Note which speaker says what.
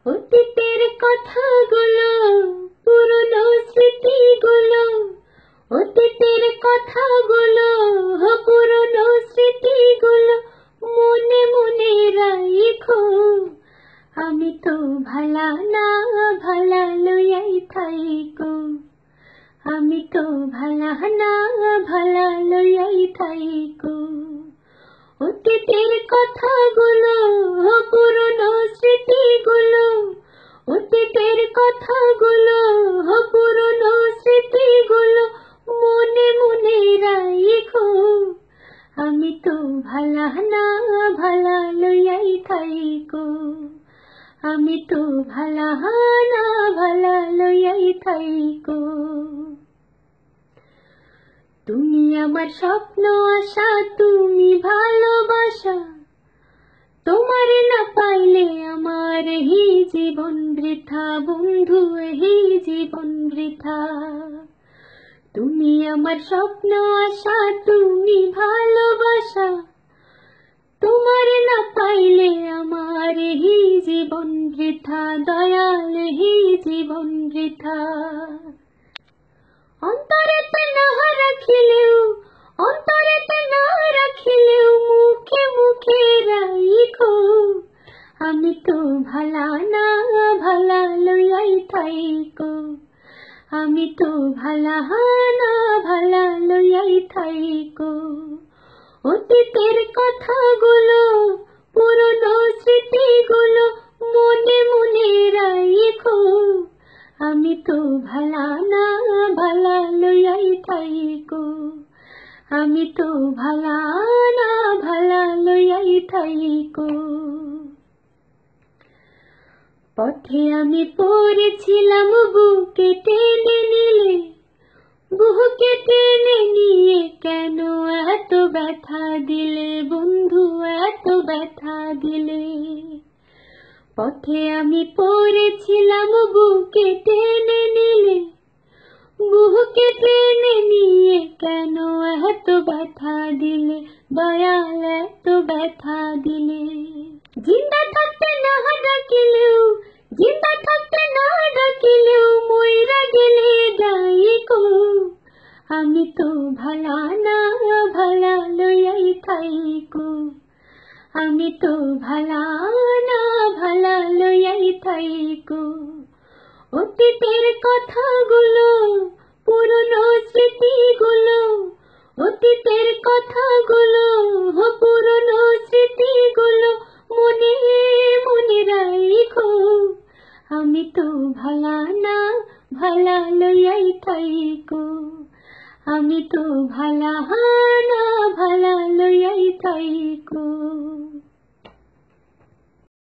Speaker 1: অতীতের কথাগুলো, পুরনো স্মৃতিগুলো, অতীতের কথাগুলো, পুরনো স্মৃতিগুলো মনে মনে রাখো। আমি তো ভালা না, ভালা লইয়াই থাইকো। আমি তো ভালা না, ভালা লইয়াই থাইকো। অতীতের কথাগুলো, পুরনো স্মৃতিগুলো, অতীতের কথাগুলো, পুরনো স্মৃতিগুলো মনে মনে রাখো। আমি তো ভালা না, ভালা লইয়াই থাইকো। আমি তো ভালা না, ভালা লইয়াই থাইকো। তুমি আমার স্বপ্ন আশা, তুমি ভালোবাসা, তোমার না পাইলে আমার হি জীবন বৃথা, বন্ধু হি জীবন বৃথা। তুমি আমার স্বপ্ন আশা, তুমি ভালোবাসা, তোমার না পাইলে আমার হি জীবন বৃথা, দয়াল হি জীবন বৃথা। অন্তরেতে না রাখিলেও, অন্তরেতে না রাখিলেও মুখে মুখে রাখো। আমি তো ভালা না, ভালা লইয়াই থাইকো। আমি তো ভালা না, ভালা লইয়াই থাইকো। অতীতের কথাগুলো, পুরনো স্মৃতিগুলো মনে মনে রাখো। আমি তো ভালা না, ভালা লইয়াই থাইকো। আমি তো ভালা না, ভালা লইয়াই থাইকো। পথে আমি পড়েছিলাম, বুকে টেনে নিলে, বুকে টেনে নিয়ে কেন এত ব্যথা দিলে, বন্ধু এত ব্যথা দিলে। পথে আমি পড়েছিলাম, বুকে টেনে নিলে, বুকে টেনে নিয়ে কেন এত ব্যথা দিলে, দয়াল এত ব্যথা দিলে। জিন্দা থাকতে না ডাকিলেও, জিন্দা থাকতে না ডাকিলেও মইরা গেলে ডাইকো। আমি তো ভালা না, ভালা লইয়াই থাইকো। আমি তো ভালা না, ভালা লইয়াই থাইকো। অতীতের কথাগুলো, পুরনো স্মৃতিগুলো, অতীতের কথাগুলো, পুরনো স্মৃতিগুলো মনে মনে রাখো। আমি তো ভালা না, ভালা লইয়াই থাইকো। আমি তো ভালা না, ভালা লইয়াই থাইকো।